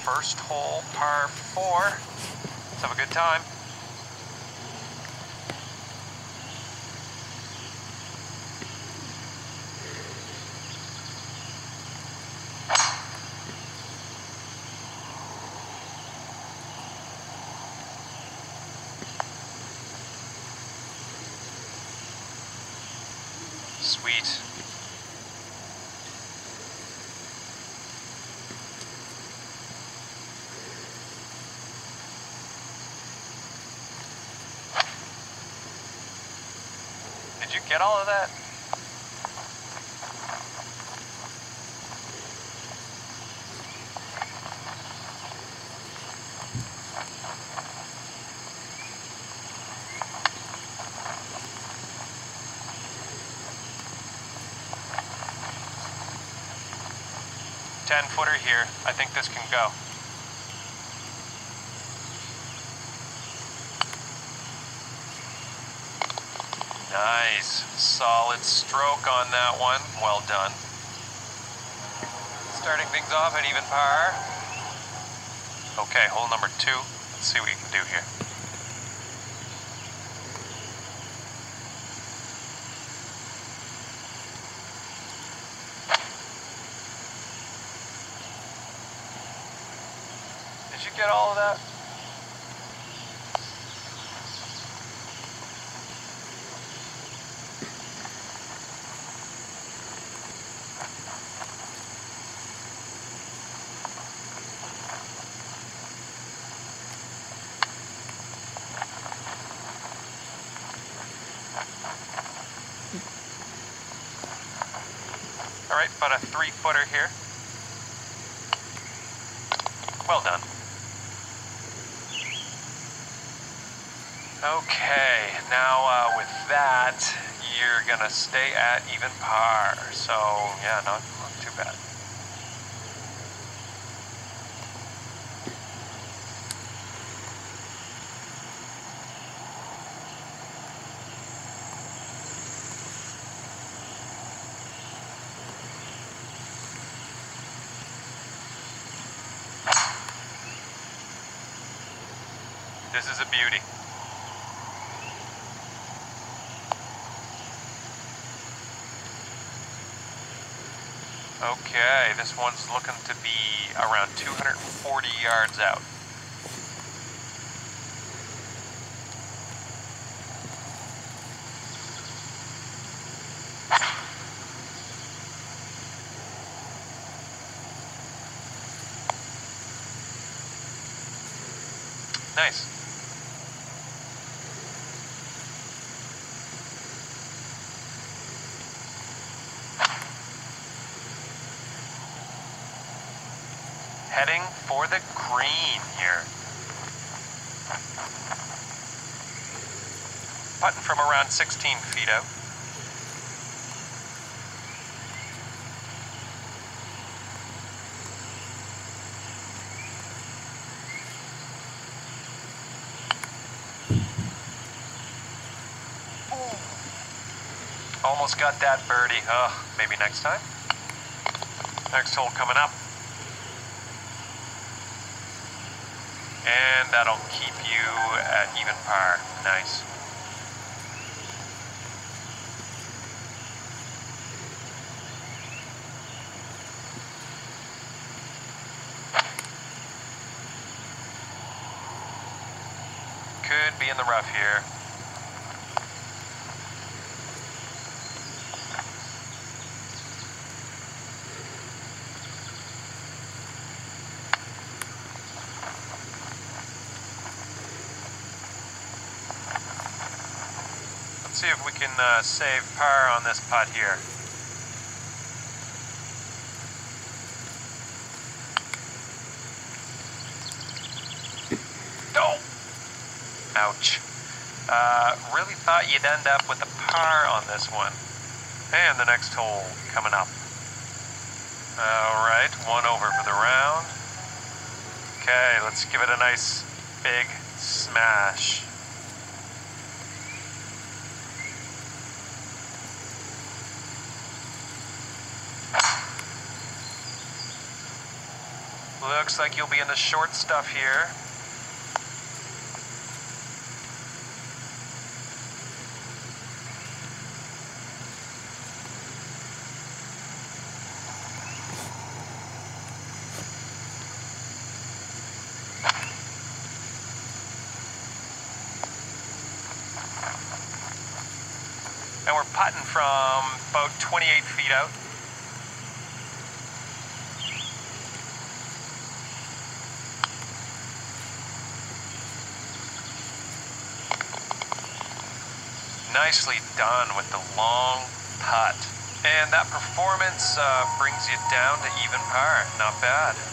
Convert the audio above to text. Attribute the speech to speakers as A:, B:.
A: First hole, par 4. Let's have a good time. Sweet. Did you get all of that? Footer here. I think this can go. Nice. Solid stroke on that one. Well done. Starting things off at even par. Okay, hole number 2. Let's see what you can do here. Did you get all of that? All right, about a 3-footer here. Well done. Okay, now with that, you're gonna stay at even par. So yeah, not too bad. This is a beauty. Okay, this one's looking to be around 240 yards out. Nice. Heading for the green here. Putting from around 16 feet out. Almost got that birdie. Maybe next time. Next hole coming up. And that'll keep you at even par. Nice. Could be in the rough here. See if we can save par on this putt here. Oh! Ouch. Really thought you'd end up with a par on this one. And the next hole coming up. Alright, 1 over for the round. Okay, let's give it a nice big smash. Looks like you'll be in the short stuff here. And we're putting from about 28 feet out. Nicely done with the long putt. And that performance brings you down to even par. Not bad.